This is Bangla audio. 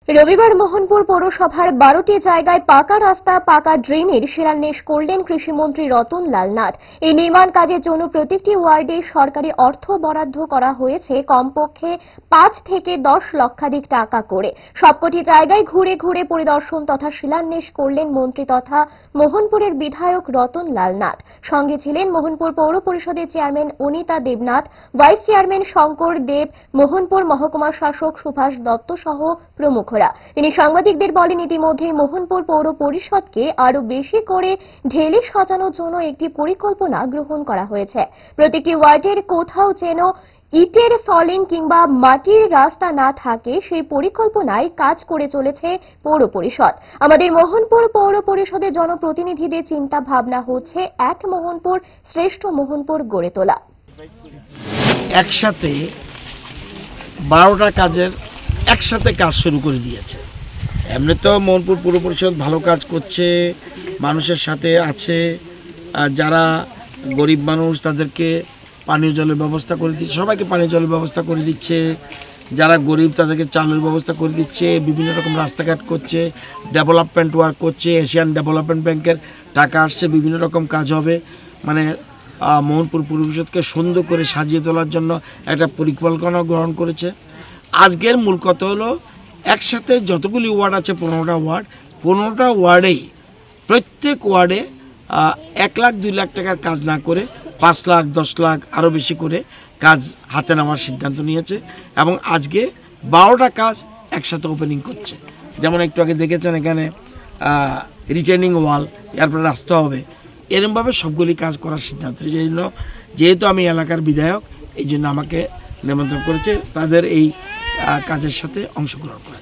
রবিবার মোহনপুর পৌরসভার 12টি জায়গায় পাকা রাস্তা, পাকা ড্রেনের শিলান্যাস করলেন কৃষিমন্ত্রী রতনলাল নাথ। এই নির্মাণ কাজের জন্য প্রতিটি ওয়ার্ডে সরকারি অর্থ বরাদ্দ করা হয়েছে কমপক্ষে 5 থেকে 10 লক্ষাধিক টাকা করে। সবকটি জায়গায় ঘুরে ঘুরে পরিদর্শন তথা শিলান্যাস করলেন মন্ত্রী তথা মোহনপুরের বিধায়ক রতনলাল নাথ। সঙ্গে ছিলেন মোহনপুর পৌর পরিষদের chairman Anita Debnath, vice chairman Shankar Deb, Mohanpur মহকুমা শাসক সুভাষ দত্ত সহ প্রমুখ। তিনি সাংবাদিকদের বলেন, ইতিমধ্যে মোহনপুর পৌর পরিষদকে আরো বেশি করে ঢেলে সাজানোর জন্য একটি পরিকল্পনা গ্রহণ করা হয়েছে। প্রতিটি ওয়ার্ডের কোথাও যেন ইটের সলিং কিংবা মাটির রাস্তা না থাকে সেই পরিকল্পনায় কাজ করে চলেছে পৌর পরিষদ। আমাদের মোহনপুর পৌর পরিষদের জনপ্রতিনিধিদের চিন্তা ভাবনা হচ্ছে এক মোহনপুর শ্রেষ্ঠ মোহনপুর গড়ে তোলা। একসাথে 12টা কাজের একসাথে কাজ শুরু করে দিয়েছে। এমনি তো মোহনপুর পৌর পরিষদ ভালো কাজ করছে, মানুষের সাথে আছে। যারা গরিব মানুষ তাদেরকে পানীয় জলের ব্যবস্থা করে দিচ্ছে, সবাইকে পানীয় জলের ব্যবস্থা করে দিচ্ছে। যারা গরিব তাদেরকে চালের ব্যবস্থা করে দিচ্ছে, বিভিন্ন রকম রাস্তাঘাট করছে, ডেভেলপমেন্ট ওয়ার্ক করছে। এশিয়ান ডেভেলপমেন্ট ব্যাংকের টাকা আসছে, বিভিন্ন রকম কাজ হবে। মানে মোহনপুর পৌর পরিষদকে সুন্দর করে সাজিয়ে তোলার জন্য একটা পরিকল্পনা গ্রহণ করেছে। আজকের মূল কথা হলো একসাথে যতগুলি ওয়ার্ড আছে 15টা ওয়ার্ডেই প্রত্যেক ওয়ার্ডে 1 লাখ 2 লাখ টাকার কাজ না করে 5 লাখ 10 লাখ আরও বেশি করে কাজ হাতে নেওয়ার সিদ্ধান্ত নিয়েছে এবং আজকে 12টা কাজ একসাথে ওপেনিং করছে। যেমন একটু আগে দেখেছেন এখানে রিটেনিং ওয়াল, এরপরে রাস্তা হবে, এরকমভাবে সবগুলি কাজ করার সিদ্ধান্ত। এই জন্য যেহেতু আমি এলাকার বিধায়ক, এই জন্য আমাকে নিমন্ত্রণ করেছে তাদের এই কাজের সাথে অংশগ্রহণ করে।